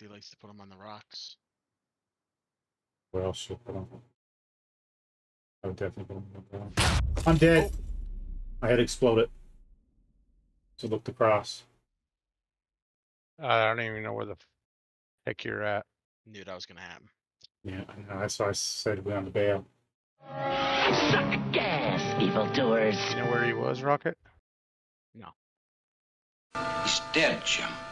He likes to put them on the rocks. Where else should I put them? I would definitely put them on the ground. I'm dead. Oh. My head exploded. So looked across. I don't even know where the heck you're at. Knew that was gonna happen. Yeah, I know. That's why I said we're on the bail. Suck gas, evildoers. You know where he was, Rocket? No. He's dead, Jim.